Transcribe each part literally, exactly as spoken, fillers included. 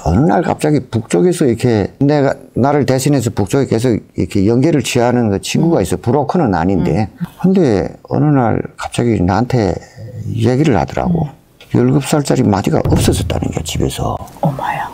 어느 날 갑자기 북쪽에서 이렇게 내가 나를 대신해서 북쪽에 계속 이렇게 연계를 취하는 그 친구가 있어. 브로커는 아닌데. 음. 근데 어느 날 갑자기 나한테 얘기를 하더라고. 음. 열일곱 살짜리 마디가 없어졌다는 거야, 집에서. 어머야.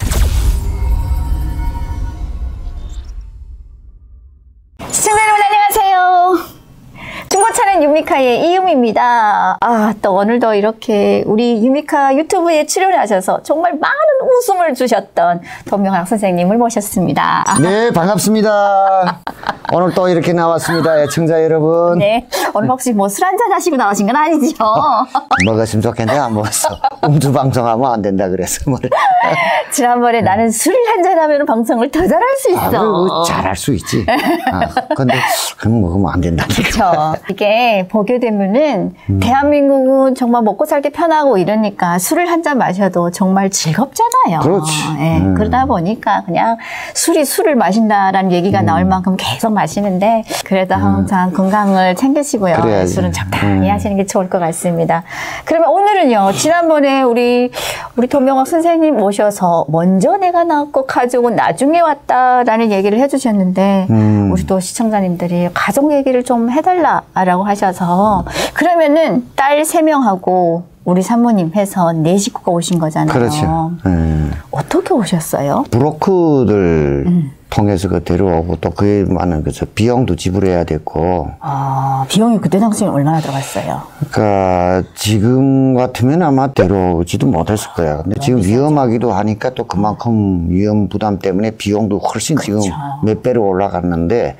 시청자 여러분 안녕하세요. 중고차는 유미카의 이유미입니다. 아, 또 오늘도 이렇게 우리 유미카 유튜브에 출연하셔서 정말 많은 웃음을 주셨던 돈명학 선생님을 모셨습니다. 네, 반갑습니다. 오늘 또 이렇게 나왔습니다. 애청자 여러분. 네, 오늘 혹시 뭐 술 한잔 하시고 나오신 건 아니죠? 먹었으면 좋겠는데 안 먹었어. 음주 방송하면 안 된다 그래서. 뭘. 지난번에 음. 나는 술을 한잔 하면 방송을 더 잘할 수 있어. 아, 잘할 수 있지. 아, 근데 그럼 먹으면 안 된다니까. 그렇죠. 이게 보게 되면은 음. 대한민국은 정말 먹고 살기 편하고 이러니까 술을 한 잔 마셔도 정말 즐겁잖아요. 그렇지. 네, 음. 그러다 보니까 그냥 술이 술을 마신다라는 얘기가 음. 나올 만큼 계속 마시는데 그래도 음. 항상 건강을 챙기시고요. 그래야지. 술은 적당히 음. 하시는 게 좋을 것 같습니다. 그러면 오늘은요. 지난번에 우리 우리 돈명학 선생님 모셔서 먼저 내가 낳았고 가족은 나중에 왔다라는 얘기를 해주셨는데 음. 우리 또 시청자님들이 가족 얘기를 좀 해달라라고 하셔서 그러면은 딸 세 명하고 우리 사모님 해서 네 식구가 오신 거잖아요. 그렇죠. 음. 어떻게 오셨어요? 브로커들 음. 통해서 그 데려오고 또 그에 많은 그 비용도 지불해야 됐고. 아, 비용이 그때 당시에 얼마나 들어갔어요? 그러니까 지금 같으면 아마 데려오지도 못했을 거야. 근데 지금 비싸죠. 위험하기도 하니까 또 그만큼 위험 부담 때문에 비용도 훨씬 그렇죠. 지금 몇 배로 올라갔는데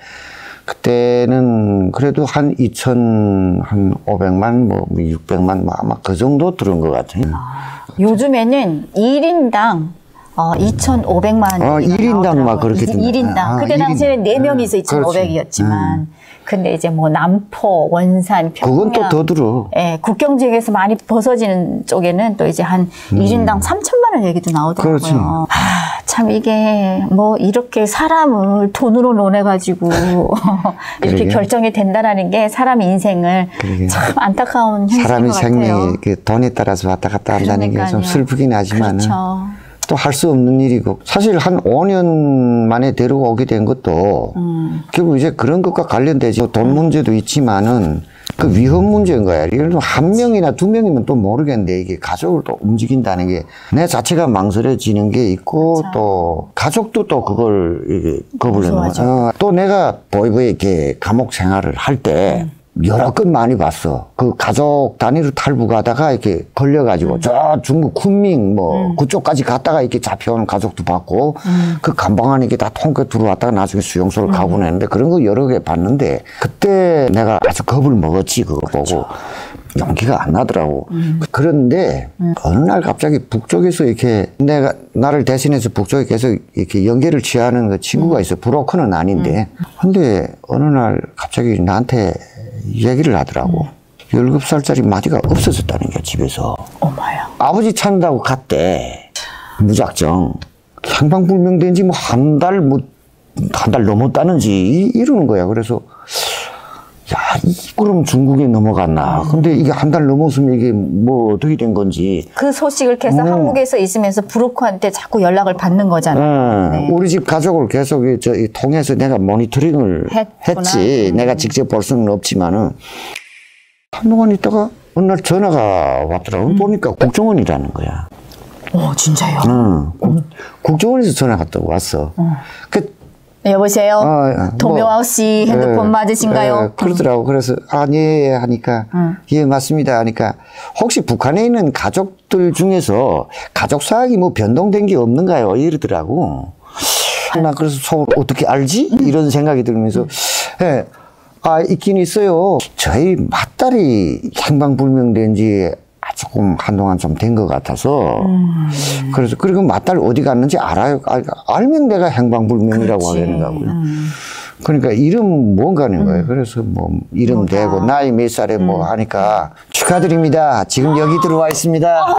그때는 그래도 한 이천오백만, 뭐 육백만, 뭐 아마 그 정도 들은 것 같아요. 아, 요즘에는 일 인당 어, 이천오백만 원. 어, 일 인당 막 그렇게 일 인당. 아, 그때 당시에는 네 명이서 이천오백이었지만. 음. 근데 이제 뭐 남포, 원산, 평양. 그건 또 더 들어. 예, 국경 지역에서 많이 벗어지는 쪽에는 또 이제 한 음. 일 인당 삼천만 원 얘기도 나오더라고요. 그렇지. 아, 참 이게 뭐 이렇게 사람을 돈으로 논해가지고 이렇게 결정이 된다라는 게 사람 인생을 그러게. 참 안타까운 현실인 것 같아요. 사람이 생명이 돈에 따라서 왔다 갔다 한다는 게 좀 슬프긴 하지만. 그렇죠. 또 할 수 없는 일이고 사실 한 오 년 만에 데리고 오게 된 것도 음. 결국 이제 그런 것과 관련되지 돈 문제도 있지만은 그 위험 문제인 거야. 예를 들면 한 명이나 두 명이면 또 모르겠는데 이게 가족을 또 움직인다는 게 내 자체가 망설여지는 게 있고 그렇죠. 또 가족도 또 그걸 이게 겁을 내는 거야. 어, 또 내가 보이보이 이렇게 감옥 생활을 할 때 음. 여러 건 많이 봤어. 그 가족 단위로 탈북하다가 이렇게 걸려가지고 음. 저 중국 쿤밍 뭐 음. 그쪽까지 갔다가 이렇게 잡혀오는 가족도 봤고 음. 그 감방 안에 이게 다 통쾌 들어왔다가 나중에 수용소를 음. 가고 했는데 그런 거 여러 개 봤는데 그때 내가 아주 겁을 먹었지 그거 그렇죠. 보고. 용기가 안 나더라고. 음. 그런데 음. 어느 날 갑자기 북쪽에서 이렇게 내가 나를 대신해서 북쪽에 계속 이렇게 연계를 취하는 그 친구가 있어. 브로커는 아닌데. 음. 근데 어느 날 갑자기 나한테 얘기를 하더라고. 음. 열일곱 살짜리 마디가 없어졌다는 거야, 집에서. 어머야. 아버지 찾는다고 갔대. 무작정. 행방불명된 지 뭐 한 달, 뭐, 한 달 넘었다는지 이러는 거야. 그래서 야, 이 그럼 중국에 넘어갔나? 음. 근데 이게 한 달 넘었으면 이게 뭐 어떻게 된 건지. 그 소식을 계속 음. 한국에서 있으면서 브로커한테 자꾸 연락을 받는 거잖아요. 음. 네. 우리 집 가족을 계속 저 통해서 내가 모니터링을 했구나. 했지. 음. 내가 직접 볼 수는 없지만은 한동안 있다가 어느 날 전화가 왔더라고. 음. 보니까 국정원이라는 거야. 오, 진짜요? 응. 국, 국정원에서 전화가 왔다고 왔어. 음. 그 여보세요? 어, 돈명학 씨 뭐, 핸드폰 예, 맞으신가요? 예, 그러더라고. 그래서 아, 예, 하니까 음. 예, 맞습니다. 하니까 혹시 북한에 있는 가족들 중에서 가족 사항이 뭐 변동된 게 없는가요? 이러더라고. 나 그래서 속으로 어떻게 알지? 음. 이런 생각이 들면서 음. 예, 아, 있긴 있어요. 저희 맏딸이 행방불명된 지 조금 한동안 좀 된 것 같아서 음. 그래서 그리고 맏딸 어디 갔는지 알아요. 알, 알면 내가 행방불명이라고 하겠는가고요. 음. 그러니까 이름 뭔가 하는 거예요. 음. 그래서 뭐 이름 뭔가. 대고 나이 몇 살에 음. 뭐 하니까 축하드립니다. 지금 여기 들어와 있습니다. 어.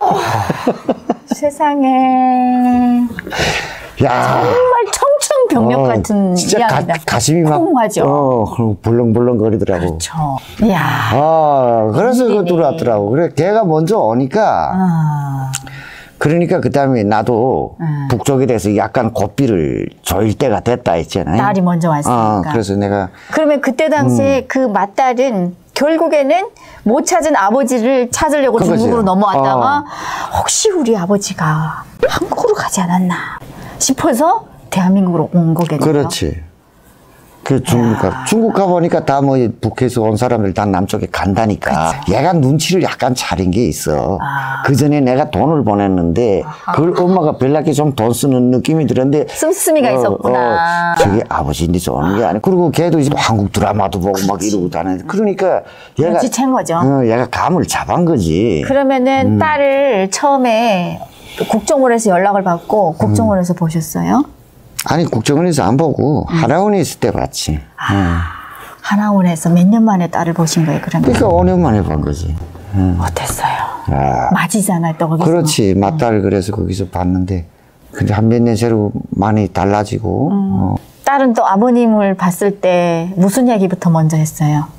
세상에. 야. 정말 청천벽력 어, 같은 진짜 이야기다. 가, 가슴이 막 콩하죠. 어, 벌렁벌렁 거리더라고. 그렇죠. 이야. 아, 그래서 그 들어왔더라고. 그래, 걔가 먼저 오니까 아. 그러니까 그 다음에 나도 음. 북쪽에 대해서 약간 고삐를 조일 때가 됐다 했잖아요. 딸이 먼저 왔으니까. 어, 그래서 내가. 그러면 그때 당시에 음. 그 맏딸은 결국에는 못 찾은 아버지를 찾으려고 그거지. 중국으로 넘어왔다가 어. 혹시 우리 아버지가 한국으로 가지 않았나 싶어서 대한민국으로 온 거겠네요. 그렇지. 그 중국 가, 중국 가보니까 다 뭐 북에서 온 사람들 다 남쪽에 간다니까. 그쵸. 얘가 눈치를 약간 차린 게 있어. 아. 그 전에 내가 돈을 보냈는데 아하. 그걸 엄마가 별나게 좀 돈 쓰는 느낌이 들었는데. 씀씀이가 어, 있었구나. 어, 저게 아버지인지 오는 게 아니고. 그리고 걔도 이제 한국 드라마도 보고 그치. 막 이러고 다니는데. 그러니까 얘가. 눈치챈 거죠. 어, 얘가 감을 잡은 거지. 그러면은 음. 딸을 처음에 국정원에서 연락을 받고 국정원에서 음. 보셨어요? 아니 국정원에서 안 보고 음. 하나원에 있을 때 봤지. 아, 응. 하나원에서 몇 년 만에 딸을 보신 거예요, 그러면? 그러니까 오 년 만에 본 거지. 응. 어땠어요? 아. 맞이잖아요, 또 거기서. 그렇지, 맞딸 그래서 거기서 봤는데 근데 한 몇 년 새로 많이 달라지고. 음. 어. 딸은 또 아버님을 봤을 때 무슨 얘기부터 먼저 했어요?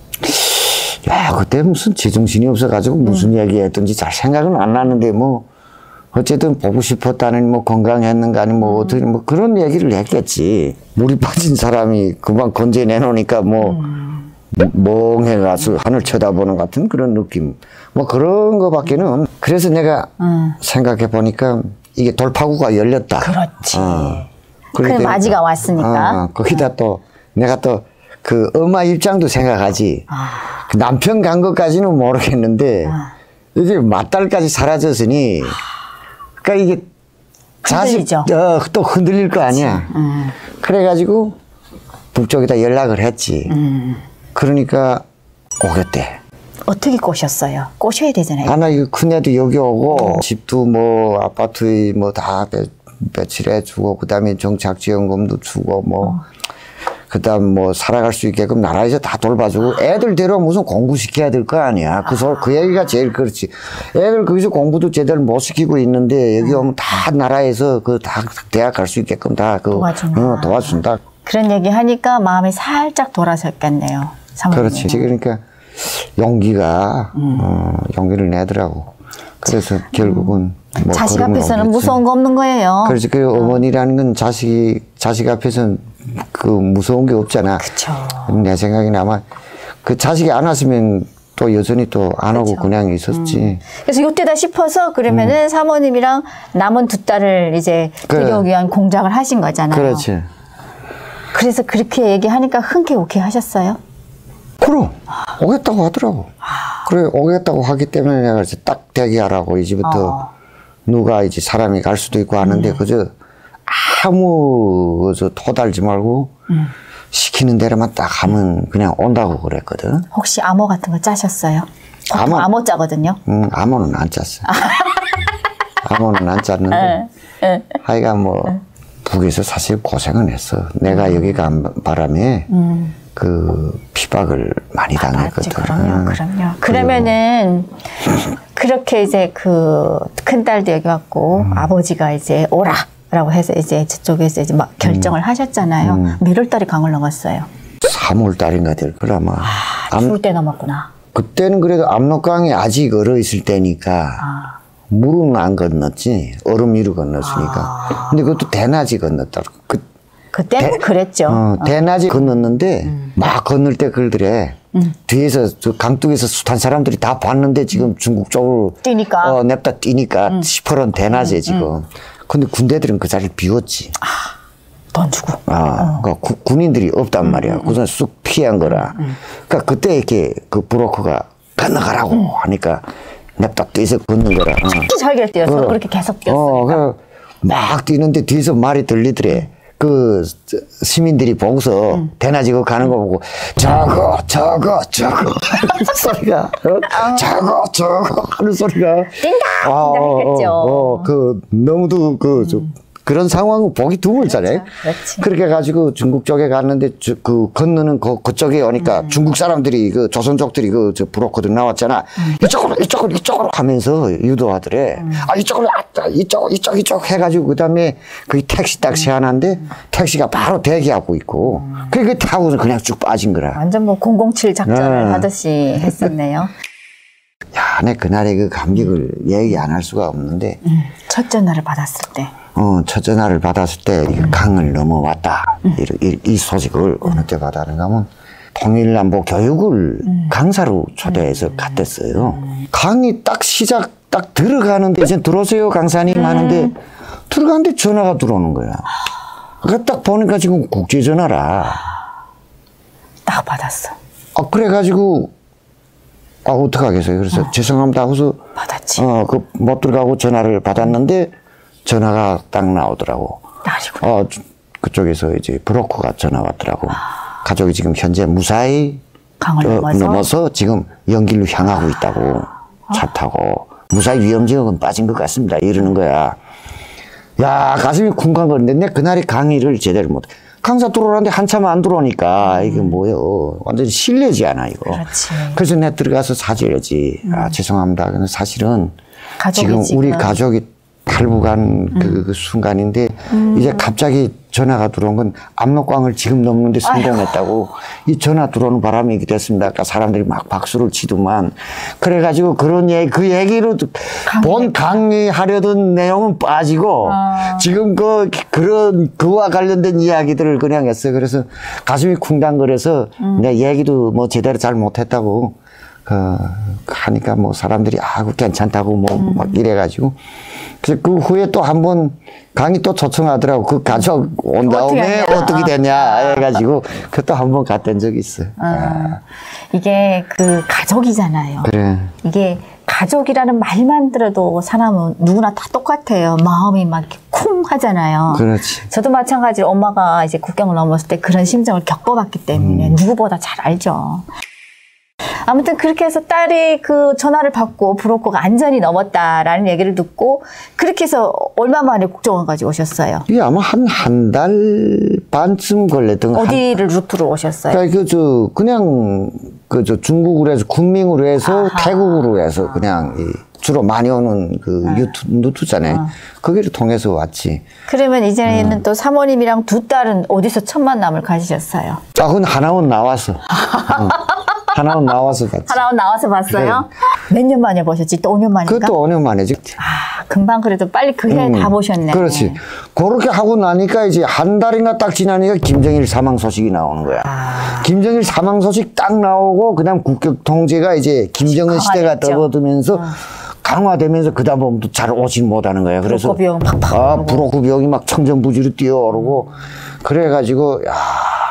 야, 그때 무슨 제정신이 없어가지고 무슨 음. 얘기 했던지 잘 생각은 안 나는데 뭐. 어쨌든 보고 싶었다는 뭐 건강했는가 아니 뭐 음. 어떻게 뭐 그런 얘기를 했겠지. 물이 빠진 사람이 그만 건져 내놓으니까 뭐 음. 멍해가서 하늘 쳐다보는 같은 그런 느낌. 뭐 그런 거밖에는. 그래서 내가 음. 생각해 보니까 이게 돌파구가 열렸다. 그렇지. 어. 그 맞이가 왔으니까. 어, 거기다 또 내가 또 그 엄마 입장도 생각하지. 아. 그 남편 간 것까지는 모르겠는데 아. 이게 맏딸까지 사라졌으니. 그러니까 이게 자식 어, 또 흔들릴 거 아니야. 음. 그래가지고 북쪽에다 연락을 했지. 음. 그러니까 오겠대. 어떻게 꼬셨어요? 꼬셔야 되잖아요. 아, 나 이거 큰애도 여기 오고 어. 집도 뭐 아파트 뭐 다 배치해 주고 그다음에 정착지원금도 주고 뭐 어. 그다음 뭐 살아갈 수 있게끔 나라에서 다 돌봐주고 애들 데려 무슨 공부 시켜야 될 거 아니야. 그, 소, 그 얘기가 제일 그렇지. 애들 거기서 공부도 제대로 못 시키고 있는데 여기 오면 다 나라에서 그 다 대학 갈 수 있게끔 다 그 도와준다. 어, 도와준다. 그런 얘기 하니까 마음이 살짝 돌아섰겠네요. 사모님. 그렇지. 그러니까 용기가 음. 어, 용기를 내더라고. 그래서 음. 결국은 뭐 자식 앞에서는 무서운 거 없는 거예요. 그렇지. 그 어. 어머니라는 건 자식 자식 앞에서는 그 무서운 게 없잖아. 그쵸. 내 생각에는 아마 그 자식이 안 왔으면 또 여전히 또 안 오고 그냥 있었지. 음. 그래서 이때다 싶어서 그러면은 음. 사모님이랑 남은 두 딸을 이제 그래. 데려오기 위한 공작을 하신 거잖아요. 그렇지. 그래서 그렇게 얘기하니까 흔쾌히 오케이 하셨어요? 그럼 오겠다고 하더라고. 그래 오겠다고 하기 때문에 내가 이제 딱 대기하라고 이제부터 어. 누가 이제 사람이 갈 수도 있고 하는데 음. 그저 아무 그저 토달지 말고 음. 시키는 대로만 딱 하면 그냥 온다고 그랬거든. 혹시 암호 같은 거 짜셨어요? 암호, 암호 짜거든요. 응, 암호는 안 짰어. 암호는 안 짰는데 에, 에. 하여간 뭐 에. 북에서 사실 고생은 했어. 내가 음. 여기 간 바람에 음. 그 피박을 많이 아, 당했거든. 맞지, 그럼요, 그럼요. 그러면은 그렇게 이제 그 큰딸도 여기 왔고 음. 아버지가 이제 오라. 라고 해서 이제 저쪽에서 이제 막 결정을 음. 하셨잖아요. 음. 몇월 달에 강을 넘었어요? 삼월 달인가 될 거라 아마. 아, 추울 때 넘었구나. 그때는 그래도 압록강이 아직 얼어 있을 때니까 아. 물은 안 건넜지. 얼음 위로 건넜으니까. 아. 근데 그것도 대낮이 건넜다. 그, 그때는 대, 그랬죠. 어, 대낮이 어. 건넜는데 음. 막 건널 때 그러더래. 음. 뒤에서 저 강둑에서 숱한 사람들이 다 봤는데 지금 중국 쪽으로 뛰니까 어, 냅다 뛰니까 음. 시퍼런 대낮에 음. 지금. 음. 근데 군대들은 그 자리를 비웠지. 아, 돈 주고. 아, 어. 그러니까 구, 군인들이 없단 음, 말이야. 음, 그래서 쑥 피한 거라. 음, 음. 그러니까 그때 이렇게 그 브로커가 건너가라고 음. 하니까 냅다 뛰어서 걷는 거라. 특히 어. 잘게 뛰어서 어. 그렇게 계속 뛰었으니까. 어, 막 뛰는데 뒤에서 말이 들리더래. 그 시민들이 보고서 음. 대낮에 그 가는 거 보고 저거 저거 저거 하는 소리가 어? 저거 저거 하는 소리가 뛴다 뛴다 했겠죠. 어, 어, 어, 그 너무도 그 음. 그런 상황은 보기 드물잖아요. 그렇죠. 그렇게 해가지고 중국 쪽에 갔는데 저, 그 건너는 그, 그쪽에 오니까 음. 중국 사람들이 그 조선족들이 그 저 브로커들 나왔잖아. 음. 이쪽으로 이쪽으로 이쪽으로 하면서 유도하더래. 음. 아 이쪽으로 아, 이쪽 이쪽 이쪽 해가지고 그다음에 그 택시 딱시 음. 하나인데 음. 택시가 바로 대기하고 있고 음. 그게 타고서 그냥 쭉 빠진 거라. 완전 뭐 공공칠 작전을 네. 하듯이 했었네요. 야, 내 그날의 그 감격을 얘기 안 할 수가 없는데. 음, 첫 전화를 받았을 때. 어, 첫 전화를 받았을 때, 음. 강을 넘어왔다. 음. 이, 이 소식을 음. 어느 때 받았는가 하면, 통일남보 교육을 음. 강사로 초대해서 음. 갔댔어요. 음. 강의 딱 시작, 딱 들어가는데, 이제 들어오세요, 강사님 음. 하는데, 들어가는데 전화가 들어오는 거야. 그러니까 딱 보니까 지금 국제전화라. 딱 받았어. 아, 그래가지고, 아, 어떡하겠어요. 그래서 어. 죄송합니다 하고서. 받았지. 어, 그, 못 들어가고 전화를 받았는데, 전화가 딱 나오더라고. 아이고. 어, 그쪽에서 이제 브로커가 전화 왔더라고. 아. 가족이 지금 현재 무사히 강을 어, 넘어서? 넘어서 지금 연길로 향하고 있다고. 아. 차 타고. 무사히 위험 지역은 빠진 것 같습니다. 이러는 거야. 야, 가슴이 쿵쾅거리는데 내 그날의 강의를 제대로 못. 강사 들어오는데 한참 안 들어오니까 음. 이게 뭐예요. 완전히 실례지 않아, 이거. 그렇지. 그래서 내가 들어가서 사죄해야지. 음. 아, 죄송합니다. 근데 사실은 지금, 지금 우리 가족이 탈북한 음. 그, 그 순간인데 음. 이제 갑자기 전화가 들어온 건 압록강을 지금 넘는데 성공했다고. 아이고. 이 전화 들어오는 바람이 이렇게 됐습니다. 아까 사람들이 막 박수를 치더만. 그래가지고 그런 얘기, 그 얘기로 본 강의하려던 내용은 빠지고 아. 지금 그, 그런, 그와 관련된 이야기들을 그냥 했어요. 그래서 가슴이 쿵당거려서 음. 내 얘기도 뭐 제대로 잘 못했다고 어, 하니까 뭐 사람들이 아, 괜찮다고 뭐 막 음. 이래가지고. 그래서 그 후에 또 한 번 강의 또 초청하더라고. 그 가족 온 다음에 어떻게, 어떻게 되냐 해가지고 그것도 한 번 갔던 적이 있어요. 아, 아. 이게 그 가족이잖아요. 그래. 이게 가족이라는 말만 들어도 사람은 누구나 다 똑같아요. 마음이 막 이렇게 쿵 하잖아요. 그렇지. 저도 마찬가지로 엄마가 이제 국경을 넘었을 때 그런 심정을 겪어봤기 때문에 음. 누구보다 잘 알죠. 아무튼 그렇게 해서 딸이 그 전화를 받고 브로커가 안전히 넘었다라는 얘기를 듣고 그렇게 해서 얼마 만에 국정원까지 오셨어요? 이게 아마 한 한 달 반쯤 걸렸던 거. 어디를 한, 루트로 오셨어요? 그러니까 그저 그냥 그저 중국으로 해서 군민으로 해서 아하. 태국으로 해서 그냥 이 주로 많이 오는 그 아. 유투, 루트잖아요. 아. 거기를 통해서 왔지. 그러면 이제는 음. 또 사모님이랑 두 딸은 어디서 첫 만남을 가지셨어요? 아, 그건 하나원 나왔어. 어. 하나원 나와서 봤지. 하나원 나와서 봤어요? 네. 몇 년 만에 보셨지? 또 오 년 만인가? 그것도 오 년 만이지. 아, 금방 그래도 빨리 그 해 다 음, 보셨네. 그렇지. 그렇게 하고 나니까 이제 한 달인가 딱 지나니까 김정일 사망 소식이 나오는 거야. 아. 김정일 사망 소식 딱 나오고 그다음 국격 통제가 이제 김정은 시대가 접어들면서 어. 강화되면서 그다음부터 잘 오진 못하는 거야. 그래서 브로커병 팍팍 아, 브로커병이 막 청정부지로 뛰어오르고 그래가지고 야,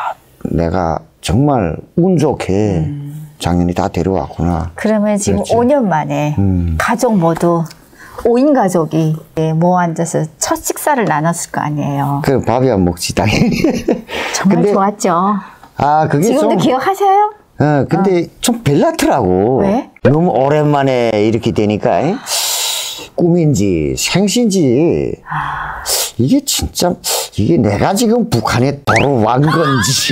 내가 정말 운 좋게 음. 작년이 다 데려왔구나. 그러면 지금 그렇지. 오 년 만에 음. 가족 모두 오 인 가족이 모아 앉아서 첫 식사를 나눴을 거 아니에요. 그럼 밥이 안 먹지 당연히. 정말 근데, 좋았죠. 아 그게 지금도 좀, 기억하세요? 어, 근데 어. 좀 별났더라고. 왜? 너무 오랜만에 이렇게 되니까 에? 꿈인지 생신지 아. 이게 진짜 이게 내가 지금 북한에 돌아온 건지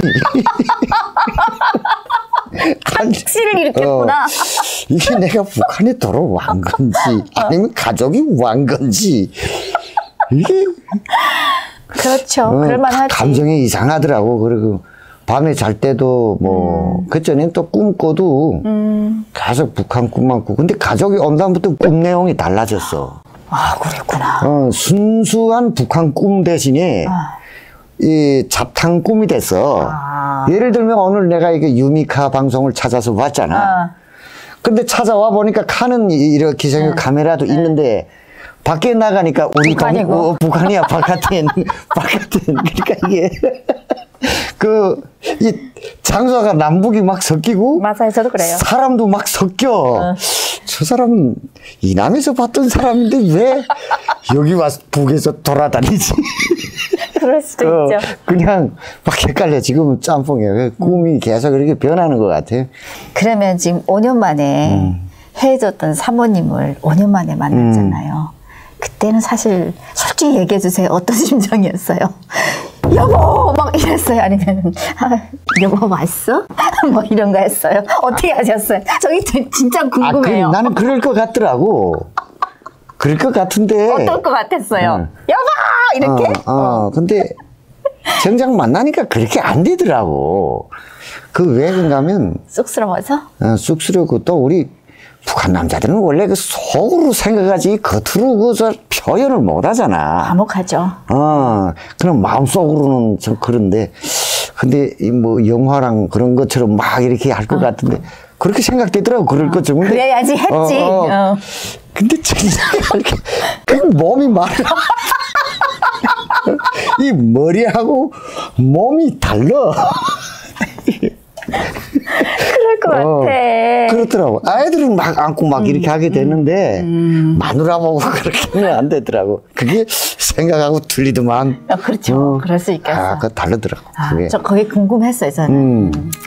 한식을 일으켰구나. 어, 이게 내가 북한에 돌아온 건지 아니면 가족이 완 건지 이게 그렇죠. 어, 그럴만하지. 감정이 이상하더라고. 그리고 밤에 잘 때도 뭐 음. 그전엔 또 꿈꿔도 음. 계속 북한 꿈만 꾸고 근데 가족이 온 다음부터 꿈 내용이 달라졌어. 아 그랬구나. 어, 순수한 북한 꿈 대신에 아. 이 잡탕 꿈이 됐어. 아. 예를 들면 오늘 내가 이게 유미카 방송을 찾아서 왔잖아. 아. 근데 찾아와 보니까 칸은 이렇게 생긴 네. 카메라도 네. 있는데 밖에 나가니까 우리 북한이고. 동, 어, 북한이야 바깥엔 바깥엔 그러니까 이게 그 이 장소가 남북이 막 섞이고 맞아요, 저도 그래요. 사람도 막 섞여. 어. 저 사람은 이남에서 봤던 사람인데 왜 여기 와서 북에서 돌아다니지? 그럴 수도 어, 있죠. 그냥 막 헷갈려. 지금은 짬뽕이에요. 꿈이 음. 계속 이렇게 변하는 것 같아요. 그러면 지금 오 년 만에 음. 헤어졌던 사모님을 오 년 만에 만났잖아요. 음. 그때는 사실 솔직히 얘기해 주세요. 어떤 심정이었어요? 여보! 막 이랬어요? 아니면 아, 여보 왔어? 뭐 이런 거 했어요? 어떻게 하셨어요? 저기 진짜 궁금해요. 아, 그, 나는 그럴 것 같더라고. 그럴 것 같은데. 어떨 것 같았어요? 응. 여보! 이렇게? 어, 어. 근데 정작 만나니까 그렇게 안 되더라고. 그 왜 그런가 하면 쑥스러워서? 어, 쑥스럽고 또 우리 북한 남자들은 원래 그 속으로 생각하지 겉으로 그저 표현을 못 하잖아. 과묵하죠. 어, 그럼 마음속으로는 좀 그런데, 근데 이 뭐 영화랑 그런 것처럼 막 이렇게 할 것 어. 같은데, 그렇게 생각되더라고, 그럴 어. 것처럼. 근데, 그래야지 했지. 어, 어. 어. 근데 진짜 이렇게, 그 몸이 말아. 이 머리하고 몸이 달라. 그럴 것 어, 같아. 그렇더라고. 아이들은 막 안고 막 음, 이렇게 하게 되는데, 음. 마누라 보고 그렇게는 안 되더라고. 그게 생각하고 틀리더만. 어, 그렇죠. 어. 그럴 수 있겠어. 아, 그 다르더라고. 아, 저 거기 궁금했어요, 저는. 음.